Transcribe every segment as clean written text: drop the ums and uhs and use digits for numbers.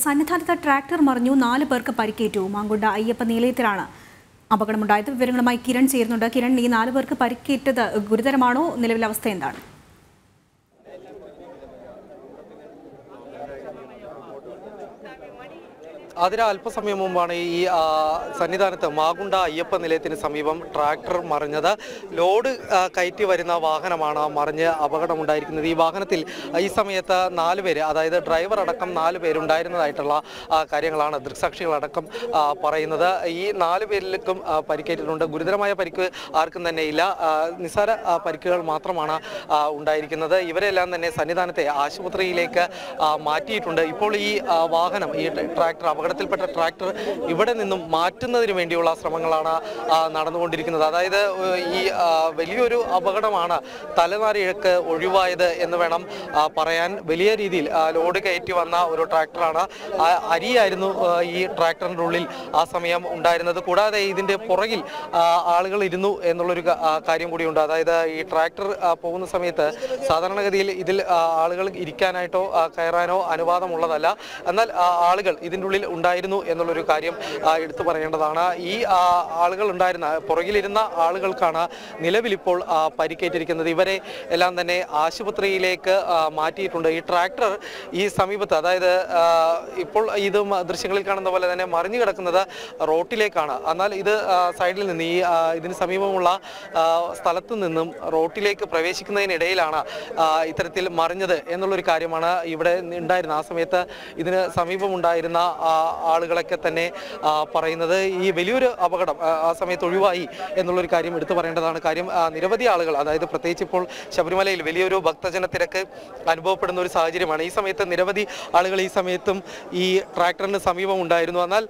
സന്നിധാനത്ത് ട്രാക്ടർ മറിഞ്ഞു 4 പേർക്ക് പരിക്കേറ്റു. മാങ്കുണ്ട അയ്യപ്പ നിലയത്തിലാണ് അപകടമുണ്ടായത്. വിവരങ്ങളുമായി കിരൺ ചേരുന്നുണ്ട്. കിരൺ, ഈ 4 പേർക്ക് പരിക്കേറ്റത് ഗുരുതരമാണോ? നിലവിലെ അവസ്ഥ എന്താണ്? അതിന് അല്പസമയം മുമ്പാണ് ഈ സന്നിധാനത്ത് മാങ്കുണ്ട അയ്യപ്പ നിലയത്തിന് സമീപം ട്രാക്ടർ മറിഞ്ഞത്. ലോഡ് കയറ്റി വരുന്ന വാഹനമാണ് മറിഞ്ഞ് അപകടമുണ്ടായിരിക്കുന്നത്. ഈ വാഹനത്തിൽ ഈ സമയത്ത് 4 പേര്, അതായത് ഡ്രൈവർ അടക്കം 4 പേരുണ്ടായിരുന്നതായിട്ടുള്ള കാര്യങ്ങളാണ് ദൃക്സാക്ഷികളടക്കം പറയുന്നത്. ഈ 4 പേരിലേക്കും പരിക്കേറ്റിട്ടുണ്ട്. ഗുരുതരമായ പരിക്ക് ആർക്കും തന്നെ ഇല്ല. നിസ്സാര പരിക്കുകൾ മാത്രമാണ് ഉണ്ടായിരിക്കുന്നത്. ഇവരെല്ലാം തന്നെ സന്നിധാനത്തെ ആശുപത്രിയിലേക്ക് മാറ്റിയിട്ടുണ്ട്. ഇപ്പോൾ ഈ വാഹനം, ഈ ട്രാക്ടർ, അപകടത്തിൽപ്പെട്ട ട്രാക്ടർ ഇവിടെ നിന്നും മാറ്റുന്നതിന് വേണ്ടിയുള്ള ശ്രമങ്ങളാണ് നടന്നുകൊണ്ടിരിക്കുന്നത്. അതായത് ഈ വലിയൊരു അപകടമാണ് തലനാരിഴക്ക് ഒഴിവായത് എന്ന് വേണം പറയാൻ. വലിയ രീതിയിൽ ലോഡ് കയറ്റി വന്ന ഒരു ട്രാക്ടറാണ്. അരിയായിരുന്നു ഈ ട്രാക്ടറിൻ്റെ ഉള്ളിൽ ആ സമയം ഉണ്ടായിരുന്നത്. കൂടാതെ ഇതിൻ്റെ പുറകിൽ ആളുകൾ ഇരുന്നു എന്നുള്ളൊരു കാര്യം കൂടിയുണ്ട്. അതായത് ഈ ട്രാക്ടർ പോകുന്ന സമയത്ത് സാധാരണഗതിയിൽ ഇതിൽ ആളുകൾ ഇരിക്കാനായിട്ടോ കയറാനോ അനുവാദമുള്ളതല്ല. എന്നാൽ ആളുകൾ ഇതിൻ്റെ ഉള്ളിൽ ഉണ്ടായിരുന്നു എന്നുള്ളൊരു കാര്യം എടുത്തു പറയേണ്ടതാണ്. ഈ ആളുകൾ ഉണ്ടായിരുന്ന, പുറകിലിരുന്ന ആളുകൾക്കാണ് നിലവിലിപ്പോൾ പരിക്കേറ്റിരിക്കുന്നത്. ഇവരെ എല്ലാം തന്നെ ആശുപത്രിയിലേക്ക് മാറ്റിയിട്ടുണ്ട്. ഈ ട്രാക്ടർ ഈ സമീപത്ത്, അതായത് ഇപ്പോൾ ഇത് ദൃശ്യങ്ങളിൽ കാണുന്ന പോലെ തന്നെ മറിഞ്ഞു കിടക്കുന്നത് റോട്ടിലേക്കാണ്. എന്നാൽ ഇത് സൈഡിൽ നിന്ന് ഇതിന് സമീപമുള്ള സ്ഥലത്തു നിന്നും റോട്ടിലേക്ക് പ്രവേശിക്കുന്നതിനിടയിലാണ് ഇത്തരത്തിൽ മറിഞ്ഞത് എന്നുള്ളൊരു കാര്യമാണ് ഇവിടെ ഉണ്ടായിരുന്ന, ആ സമയത്ത് ഇതിന് സമീപമുണ്ടായിരുന്ന ആളുകളൊക്കെ തന്നെ പറയുന്നത്. ഈ വലിയൊരു അപകടം ആ സമയത്ത് ഒഴിവായി എന്നുള്ളൊരു കാര്യം എടുത്തു പറയേണ്ടതാണ്. കാര്യം നിരവധി ആളുകൾ, അതായത് പ്രത്യേകിച്ച് ഇപ്പോൾ ശബരിമലയിൽ വലിയൊരു ഭക്തജന തിരക്ക് അനുഭവപ്പെടുന്ന ഒരു സാഹചര്യമാണ്. ഈ സമയത്ത് നിരവധി ആളുകൾ ഈ സമയത്തും ഈ ട്രാക്ടറിന് സമീപം ഉണ്ടായിരുന്നു. എന്നാൽ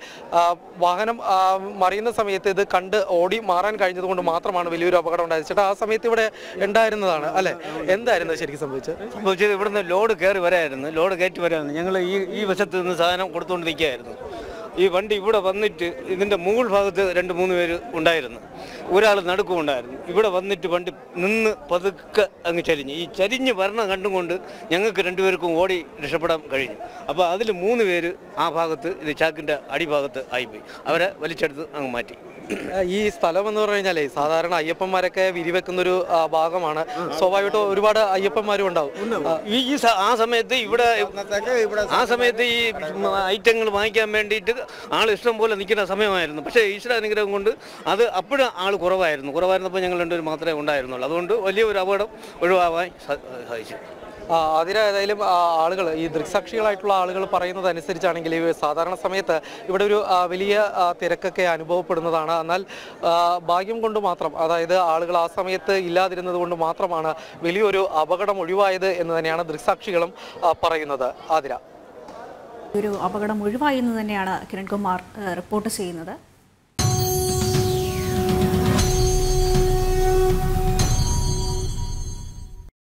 വാഹനം മറിയുന്ന സമയത്ത് ഇത് കണ്ട് ഓടി മാറാൻ കഴിഞ്ഞതുകൊണ്ട് മാത്രമാണ് വലിയൊരു അപകടം ഉണ്ടായത്. ചേട്ടാ, ആ സമയത്ത് ഇവിടെ ഉണ്ടായിരുന്നതാണ് അല്ലേ? എന്തായിരുന്നു ശരിക്കും സംഭവിച്ചത്? ഇവിടുന്ന് ലോഡ് കയറി വരായിരുന്നു, ലോഡ് കയറ്റി വരായിരുന്നു. ഞങ്ങൾ ഈ വശത്ത് നിന്ന് സാധനം കൊടുത്തുകൊണ്ട് നിൽക്കുകയായിരുന്നു. ഈ വണ്ടി ഇവിടെ വന്നിട്ട് ഇതിൻ്റെ മുകൾ ഭാഗത്ത് 2-3 പേര് ഉണ്ടായിരുന്നു, ഒരാൾ നടുക്കുമുണ്ടായിരുന്നു. ഇവിടെ വന്നിട്ട് വണ്ടി നിന്ന് പതുക്കെ അങ്ങ് ചരിഞ്ഞു. ഈ ചരിഞ്ഞ് വരണം കണ്ടുകൊണ്ട് ഞങ്ങൾക്ക് 2 പേർക്കും ഓടി രക്ഷപ്പെടാൻ കഴിഞ്ഞു. അപ്പോൾ അതിൽ 3 പേര് ആ ഭാഗത്ത്, ഇത് ചാക്കിൻ്റെ അടിഭാഗത്ത് ആയിപ്പോയി. അവരെ വലിച്ചെടുത്ത് അങ്ങ് മാറ്റി. ഈ സ്ഥലം എന്ന് പറഞ്ഞു കഴിഞ്ഞാലേ സാധാരണ അയ്യപ്പന്മാരൊക്കെ വിരിവെക്കുന്നൊരു ഭാഗമാണ്. സ്വാഭാവികമായിട്ടും ഒരുപാട് അയ്യപ്പന്മാരും ഉണ്ടാവും. ആ സമയത്ത് ആ സമയത്ത് ഈ ഐറ്റങ്ങൾ വാങ്ങിക്കാൻ വേണ്ടിയിട്ട് ആൾ ഇഷ്ടം പോലെ നിൽക്കുന്ന സമയമായിരുന്നു. പക്ഷേ ഈശ്വര അനുഗ്രഹം കൊണ്ട് അത് അപ്പോഴും ആൾ കുറവായിരുന്നപ്പോൾ ഞങ്ങൾ 2 പേര് മാത്രമേ ഉണ്ടായിരുന്നുള്ളൂ. അതുകൊണ്ട് വലിയൊരു അപകടം ഒഴിവാവാൻ സാധിച്ചു. അതിലേതായാലും ആളുകൾ, ഈ ദൃക്സാക്ഷികളായിട്ടുള്ള ആളുകൾ പറയുന്നത് അനുസരിച്ചാണെങ്കിൽ സാധാരണ സമയത്ത് ഇവിടെ ഒരു വലിയ തിരക്കൊക്കെ അനുഭവപ്പെടുന്നതാണ്. എന്നാൽ ഭാഗ്യം കൊണ്ട് മാത്രം, അതായത് ആളുകൾ ആ സമയത്ത് ഇല്ലാതിരുന്നത് കൊണ്ട് മാത്രമാണ് വലിയൊരു അപകടം ഒഴിവായത് എന്ന് തന്നെയാണ് ദൃക്സാക്ഷികളും പറയുന്നത്. ആതിര, ഒരു അപകടം ഒഴിവായി എന്ന് തന്നെയാണ് കിരൺകുമാർ റിപ്പോർട്ട് ചെയ്യുന്നത്.